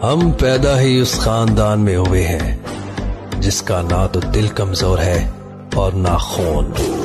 हम पैदा ही उस खानदान में हुए हैं जिसका ना तो दिल कमजोर है और ना खून।